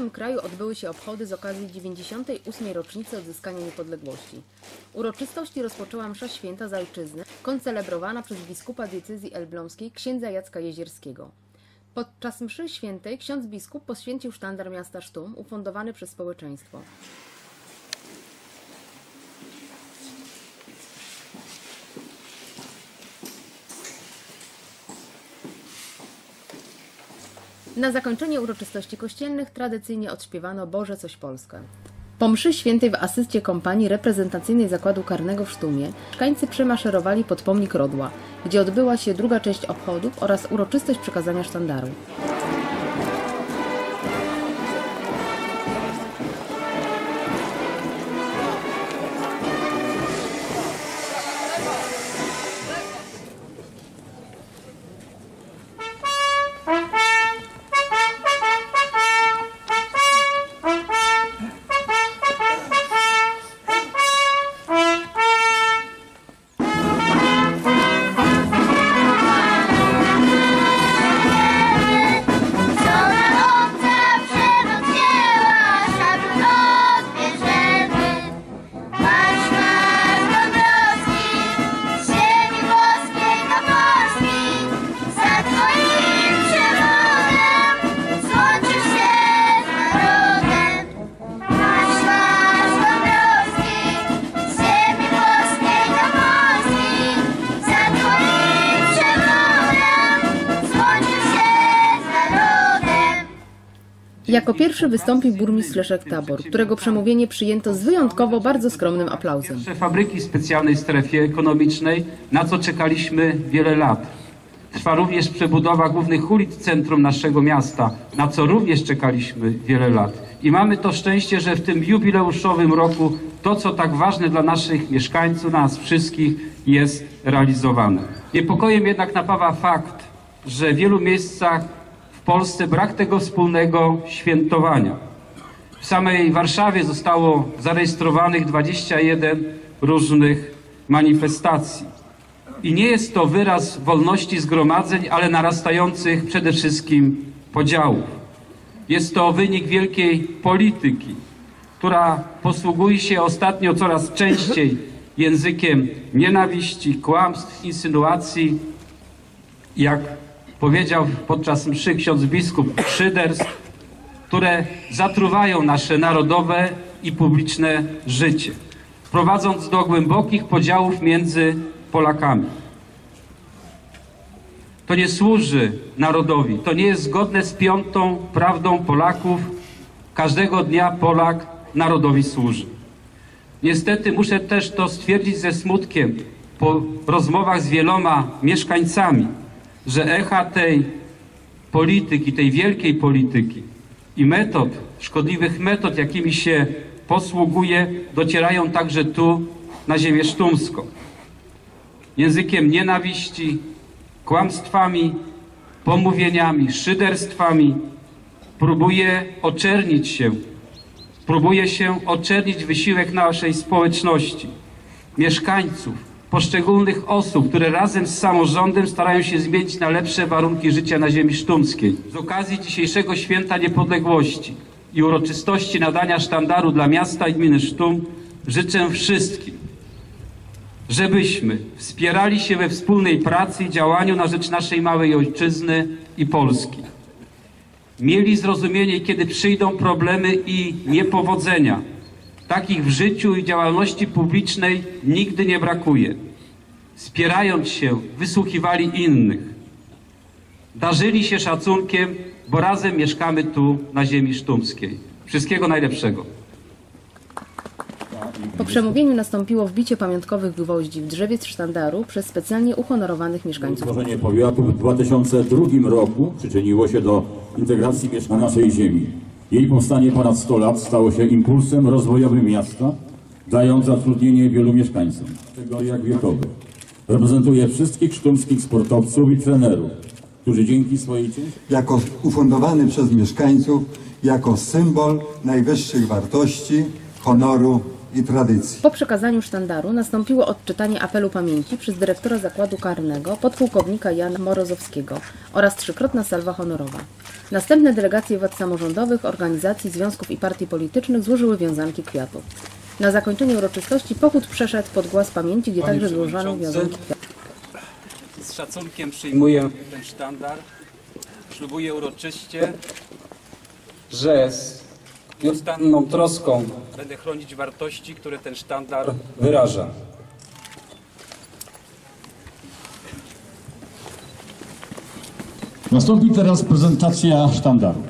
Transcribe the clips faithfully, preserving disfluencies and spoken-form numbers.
całym kraju odbyły się obchody z okazji dziewięćdziesiątej ósmej rocznicy odzyskania niepodległości. Uroczystości rozpoczęła msza święta za ojczyznę, koncelebrowana przez biskupa diecezji elbląskiej księdza Jacka Jezierskiego. Podczas mszy świętej ksiądz biskup poświęcił sztandar miasta Sztum, ufundowany przez społeczeństwo. Na zakończenie uroczystości kościelnych tradycyjnie odśpiewano Boże coś Polskę. Po mszy świętej w asyście kompanii reprezentacyjnej Zakładu Karnego w Sztumie mieszkańcy przemaszerowali pod pomnik Rodła, gdzie odbyła się druga część obchodów oraz uroczystość przekazania sztandaru. Jako pierwszy wystąpił burmistrz Leszek Tabor, którego przemówienie przyjęto z wyjątkowo bardzo skromnym aplauzem. Pierwsze fabryki w specjalnej strefie ekonomicznej, na co czekaliśmy wiele lat. Trwa również przebudowa głównych ulic centrum naszego miasta, na co również czekaliśmy wiele lat. I mamy to szczęście, że w tym jubileuszowym roku to, co tak ważne dla naszych mieszkańców, nas wszystkich, jest realizowane. Niepokojem jednak napawa fakt, że w wielu miejscach w Polsce brak tego wspólnego świętowania. W samej Warszawie zostało zarejestrowanych dwadzieścia jeden różnych manifestacji. I nie jest to wyraz wolności zgromadzeń, ale narastających przede wszystkim podziałów. Jest to wynik wielkiej polityki, która posługuje się ostatnio coraz częściej językiem nienawiści, kłamstw, insynuacji, jak powiedział podczas mszy ksiądz biskup, szyderstw, które zatruwają nasze narodowe i publiczne życie, prowadząc do głębokich podziałów między Polakami. To nie służy narodowi, to nie jest zgodne z piątą prawdą Polaków. Każdego dnia Polak narodowi służy. Niestety muszę też to stwierdzić ze smutkiem po rozmowach z wieloma mieszkańcami, że echa tej polityki, tej wielkiej polityki i metod, szkodliwych metod, jakimi się posługuje, docierają także tu, na ziemię sztumską. Językiem nienawiści, kłamstwami, pomówieniami, szyderstwami próbuje oczernić się, próbuje się oczernić wysiłek naszej społeczności, mieszkańców, poszczególnych osób, które razem z samorządem starają się zmienić na lepsze warunki życia na ziemi sztumskiej. Z okazji dzisiejszego Święta Niepodległości i uroczystości nadania sztandaru dla miasta i gminy Sztum życzę wszystkim, żebyśmy wspierali się we wspólnej pracy i działaniu na rzecz naszej małej ojczyzny i Polski. Mieli zrozumienie, kiedy przyjdą problemy i niepowodzenia. Takich w życiu i działalności publicznej nigdy nie brakuje. Wspierając się, wysłuchiwali innych. Darzyli się szacunkiem, bo razem mieszkamy tu na ziemi sztumskiej. Wszystkiego najlepszego. Po przemówieniu nastąpiło wbicie pamiątkowych gwoździ w drzewie sztandaru przez specjalnie uhonorowanych mieszkańców. Utworzenie powiatu w dwa tysiące drugim roku przyczyniło się do integracji mieszkań na naszej ziemi. Jej powstanie ponad sto lat stało się impulsem rozwojowym miasta, dając zatrudnienie wielu mieszkańcom w kategoriach wiekowych. Reprezentuje wszystkich sztumskich sportowców i trenerów, którzy dzięki swojej ciężkiej... Jako ufundowany przez mieszkańców, jako symbol najwyższych wartości, honoru i tradycji. Po przekazaniu sztandaru nastąpiło odczytanie apelu pamięci przez dyrektora zakładu karnego podpułkownika Jana Morozowskiego oraz trzykrotna salwa honorowa. Następne delegacje władz samorządowych, organizacji, związków i partii politycznych złożyły wiązanki kwiatów. Na zakończenie uroczystości pochód przeszedł pod głaz pamięci, gdzie Panie także złożono Przewodniczący, wiązanki kwiatów. Z szacunkiem przyjmuję ten sztandar. Ślubuję uroczyście, że z nieustanną troską będę chronić wartości, które ten sztandar wyraża. Nastąpi teraz prezentacja sztandaru.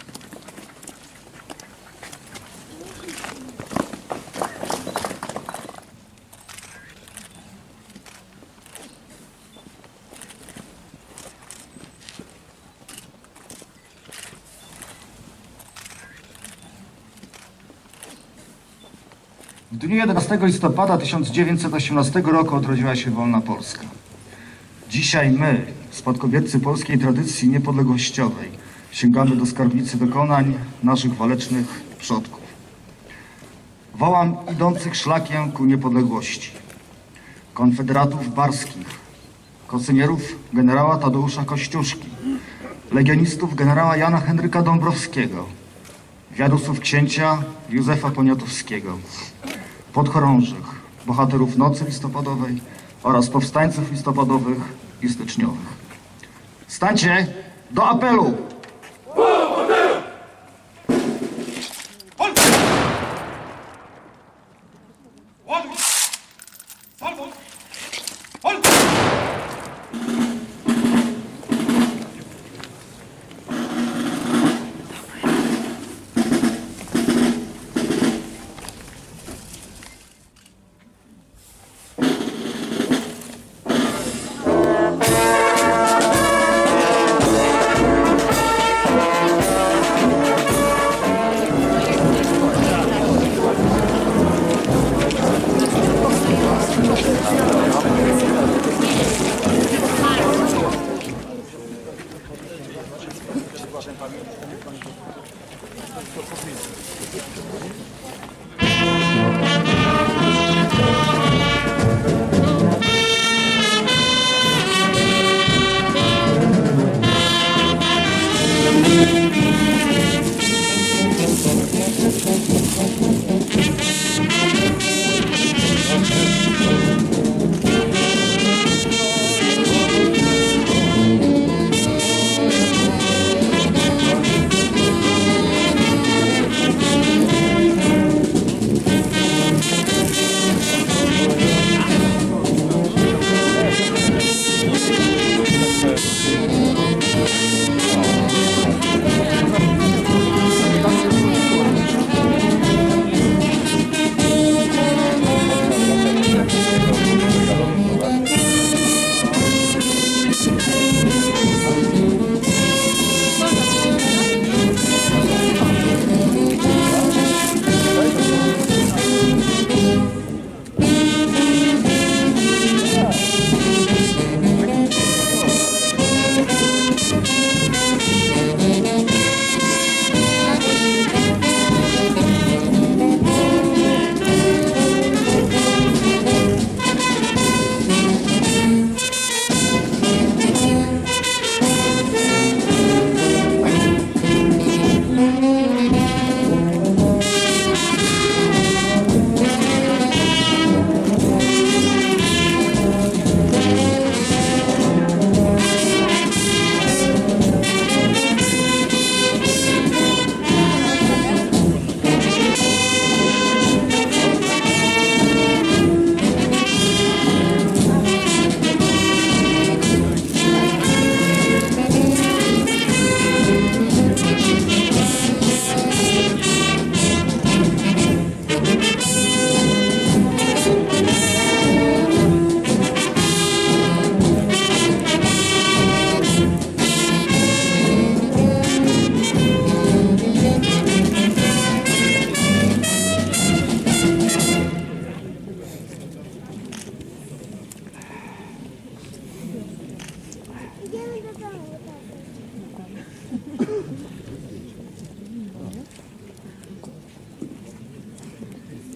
W dniu jedenastego listopada tysiąc dziewięćset osiemnastego roku odrodziła się wolna Polska. Dzisiaj my, spadkobiercy polskiej tradycji niepodległościowej, sięgamy do skarbnicy dokonań naszych walecznych przodków. Wołam idących szlakiem ku niepodległości, konfederatów barskich, kosynierów generała Tadeusza Kościuszki, legionistów generała Jana Henryka Dąbrowskiego, wiadusów księcia Józefa Poniatowskiego, podchorążych, bohaterów Nocy Listopadowej oraz powstańców listopadowych i styczniowych. Stańcie do apelu!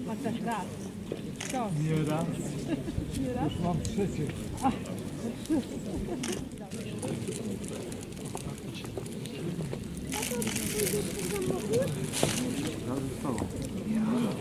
Masz raz. Co? Nie raz. Nie raz? Już mam trzecie. A to